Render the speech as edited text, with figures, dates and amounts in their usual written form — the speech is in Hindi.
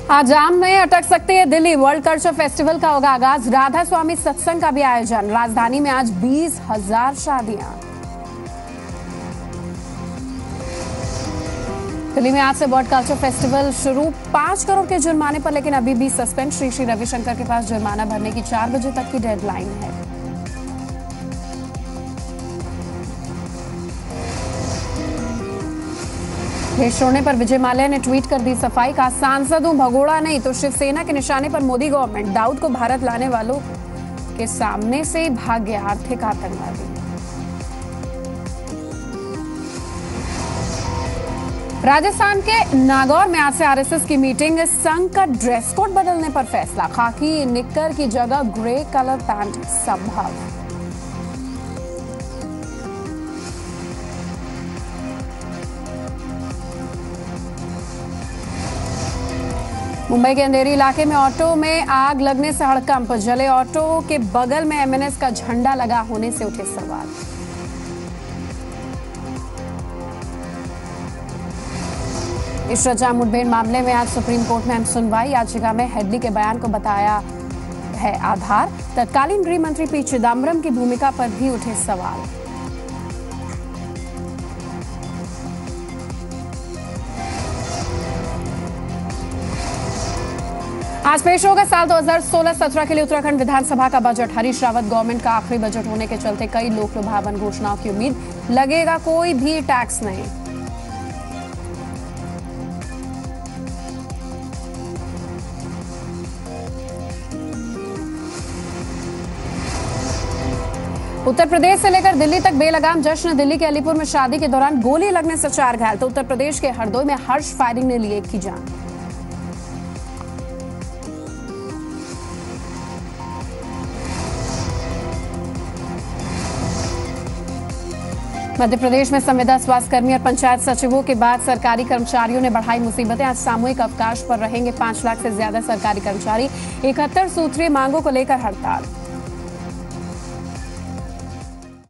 आज जाम में अटक सकते हैं दिल्ली। वर्ल्ड कल्चर फेस्टिवल का होगा आगाज। राधा स्वामी सत्संग का भी आयोजन। राजधानी में आज 20,000 शादियां। दिल्ली में आज से वर्ल्ड कल्चर फेस्टिवल शुरू। 5 करोड़ के जुर्माने पर लेकिन अभी भी सस्पेंड। श्री रविशंकर के पास जुर्माना भरने की 4 बजे तक की डेडलाइन है। देश छोड़ने पर विजय माल्या ने ट्वीट कर दी सफाई। का सांसद हूं, भगोड़ा नहीं तो शिवसेना के निशाने पर मोदी गवर्नमेंट। दाऊद को भारत लाने वालों के सामने से भाग गया आर्थिक आतंकवादी। राजस्थान के नागौर में आज से आरएसएस की मीटिंग। संघ का ड्रेस कोड बदलने पर फैसला। खाकी निक्कर की जगह ग्रे कलर पैंट संभव। मुंबई के अंधेरी इलाके में ऑटो में आग लगने से हड़कंप। जले ऑटो के बगल में एमएनएस का झंडा लगा होने से उठे सवाल। इशरत मुठभेड़ मामले में आज सुप्रीम कोर्ट में अहम सुनवाई। याचिका में हेडली के बयान को बताया है आधार। तत्कालीन गृह मंत्री पी चिदम्बरम की भूमिका पर भी उठे सवाल। आज पेश होगा साल 2016-17 के लिए उत्तराखंड विधानसभा का बजट। हरीश रावत गवर्नमेंट का आखिरी बजट होने के चलते कई लोक लुभावन घोषणाओं की उम्मीद। लगेगा कोई भी टैक्स नहीं। उत्तर प्रदेश से लेकर दिल्ली तक बेलगाम जश्न। दिल्ली के अलीपुर में शादी के दौरान गोली लगने से 4 घायल तो उत्तर प्रदेश के हरदोई में हर्ष फायरिंग ने ली 1 की जान। मध्य प्रदेश में संविदा स्वास्थ्यकर्मी और पंचायत सचिवों के बाद सरकारी कर्मचारियों ने बढ़ाई मुसीबतें। आज सामूहिक अवकाश पर रहेंगे 5 लाख से ज्यादा सरकारी कर्मचारी। 71 सूत्रीय मांगों को लेकर हड़ताल।